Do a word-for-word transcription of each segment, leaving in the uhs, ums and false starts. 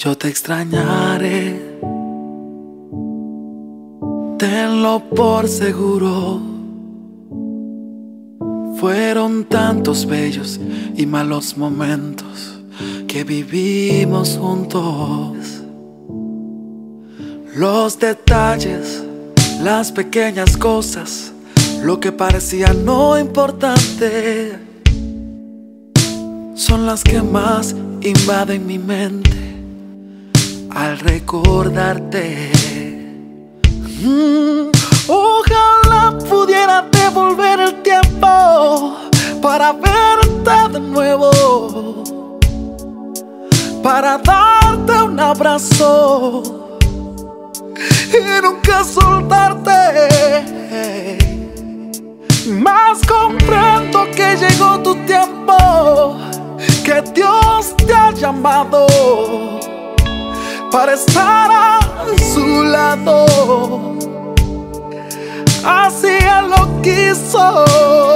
Yo te extrañaré, tenlo por seguro. Fueron tantos bellos y malos momentos que vivimos juntos. Los detalles, las pequeñas cosas, lo que parecía no importante, son las que más invaden mi mente al recordarte. mm, Ojalá pudiera devolver el tiempo para verte de nuevo, para darte un abrazo y nunca soltarte. Mas comprendo que llegó tu tiempo, que Dios te ha llamado para estar a su lado. Así Él lo quiso,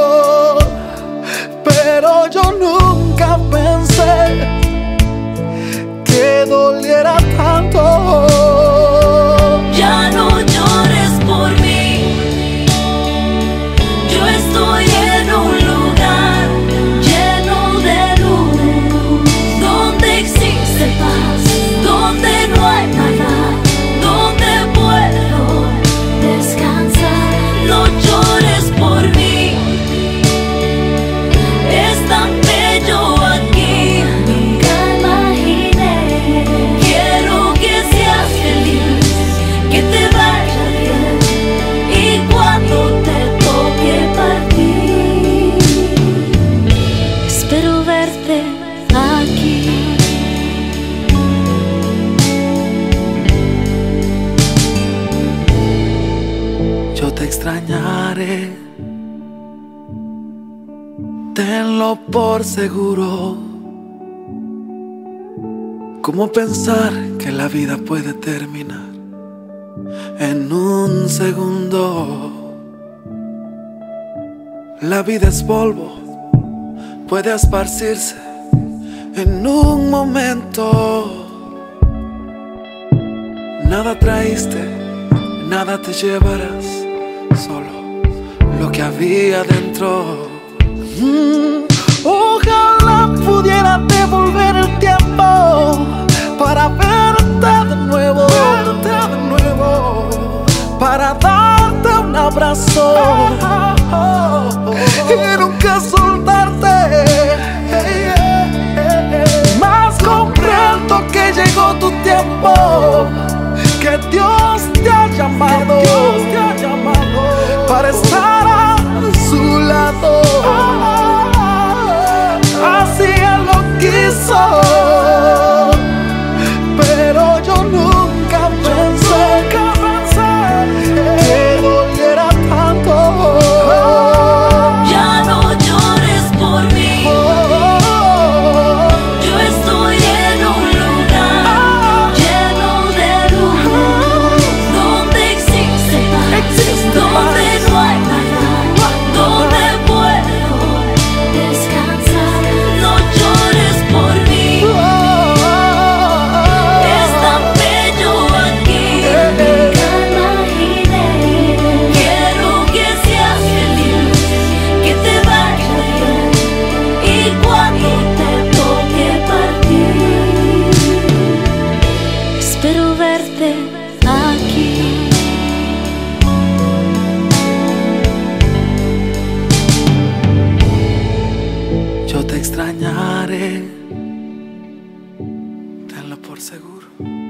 pero yo nunca pensé que doliera tanto. Ya no llores por mí, yo estoy en un lugar lleno de luz, donde existe paz, donde no hay maldad, donde puedo descansar. No llores por mí, es tan bello aquí, nunca imaginé. Quiero que seas feliz, que te vaya bien, y cuando te toque partir, espero verte aquí. Yo te extrañaré, tenlo por seguro. ¿Cómo pensar que la vida puede terminar en un segundo? La vida es polvo, puede esparcirse en un momento. Nada traíste, nada te llevarás, solo lo que había dentro. Mm, Ojalá pudiera devolver el tiempo para verte de nuevo, verte de nuevo, para darte un abrazo y nunca soltarte. Mas comprendo que llegó tu tiempo, que Dios te ha llamado, Dios te ha llamado para estar a su lado. Así Él lo quiso, pero yo nunca pensé que doliera tanto. Ya no llores por mí, yo estoy en un lugar lleno de luz, donde existe paz, donde no hay maldad, donde puedo descansar. No llores por mí, es tan bello aquí, nunca imaginé. Quiero que seas feliz, que te vaya bien, y cuando te toque partir, espero verte aquí. Yo te extrañaré, tenlo por seguro.